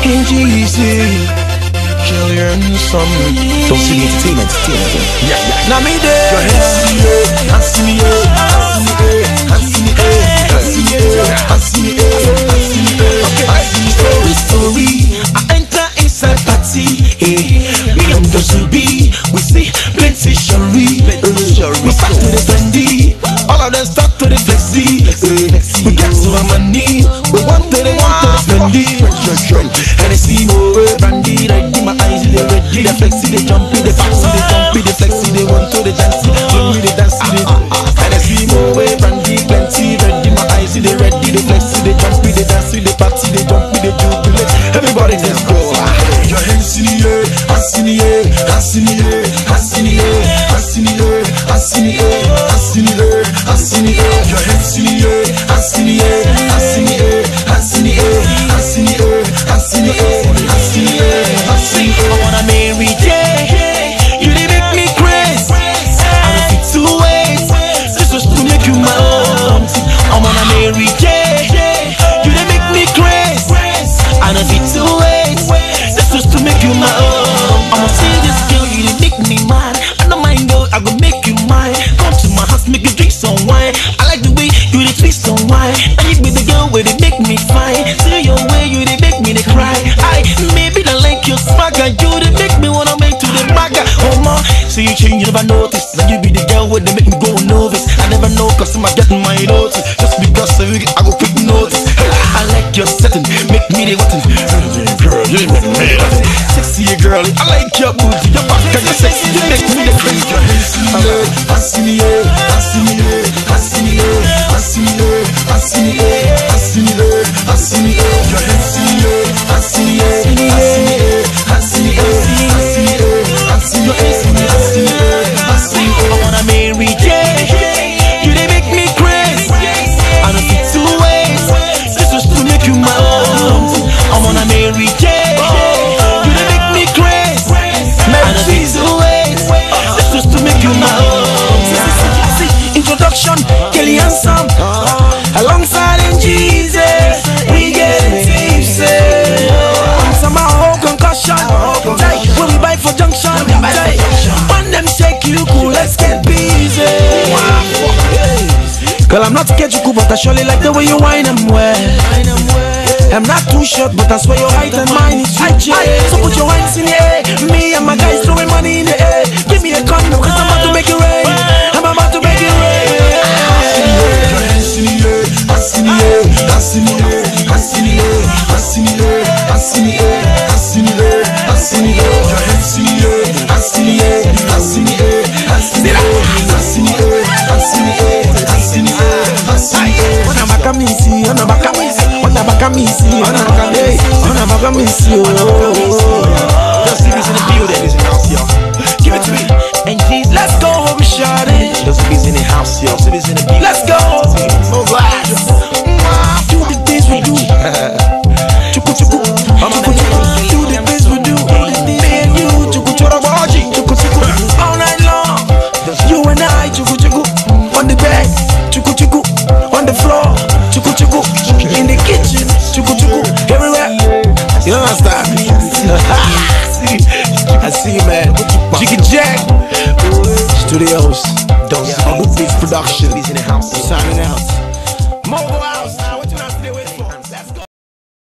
Kill your son. Don't see the entertainment. Yeah. Now me there. Your hands in the air, hands in the air, hands in the air, hands in the air, hands in the air, hands in the air, hands in the air. Story, I enter inside party. Me and the Zubi, we see plenty shari. We start to the bendy, all of them start to the flexi. We get to our money, we want to the bendy. And I see more brandy, ready my eyes, they ready. The flexi, they jumpy, the flexi, they jumpy, the flexi, they want to the dancey. When we the dancey, and I see more brandy, plenty, ready my eyes, they ready. The flexi, they jumpy, the dancey, the party, they jumpy, they jubilate. Everybody just go. Your hands in the air, hands in the air, hands in the air, hands in the air, hands in the air, hands in the air, hands in the air, hands in the air. Your hands in the air, hands in the air, hands in the air, hands in the air, hands in the air, hands in the air, hands in the air, hands in the air. I wanna marry Jay, you did make me crazy. I don't fit two ways, this was to make you my own. I wanna marry Jay, you did make me crazy. I don't fit two ways, this was to make you my own. I'ma see this girl, you did make me mad. I don't mind though, I will make you mine. Come to my house, make you drink some wine. I like the way you did twist some wine. And you be the girl where they make me fine. See your way, you did make me they cry. I maybe don't like your swagger, you did make me wanna make to the bagger. Oh ma, so you change, you never notice. Now you be the girl where they make me go novice. I never know cause I'm getting my notice. Just because I go quick notice. I like your setting, make me the button. Girl, you make me sexy girl, I like your booty, your back and your sexy, you make me the crazy. Your hands in the air, hands in the air, hands in the air, hands in the air, hands in the air, hands in the air, hands in the air, hands in the air. Your hands in the air, hands in the air, hands in the air, hands in the air, hands in the air, hands in the air, hands in the air, hands in the air. I wanna marry Jay, you they make me crazy. I don't fit two ways, this was to make you my own. I wanna marry Jay, you they make me crazy. I don't fit two ways, this was to make you my own. Introduction, Kelly and Sam, alongside in Jesus, we get tipsy. Some whole concussion, when we buy for junction, when them shake you cool, let's get busy. Girl, I'm not scared you cool, but I surely like the way you whine and well. I'm not too short, but I swear your height and mine is huge. So put your hands in the air, me and my guys throwing money in the air. Give me a condom, cause I'm about to make it rain. I'm about to make it rain. Your hands in the air, hands in the air, hands in the air, hands in the air, hands in the air, hands in the air, hands in the air, hands in the air. Your hands in the air, hands in the air, hands in the air, hands in the air, hands in the air, hands in the air, hands in the air, hands in the air. On a back of me, see, on a back of me, on a back of me, see, on a back of me, see. Just see this in the building, this in the house, y'all. Give it to me. And Jesus, let's go home, shawty. Just see this in the house, y'all. See this in the building. Let's go. Do the things we do. Chuku chuku. Do the things we do. Me and you, chuku chuku. Chuku chuku. All night long. You and I, chuku chuku. On the bed, chuku chuku. On the floor, chuku chuku. In the kitchen, chuku chuku. Everywhere. You understand? I see you, man. Jiggy Jack Studios. Don't Good Beats Production. Signing out. Mobile.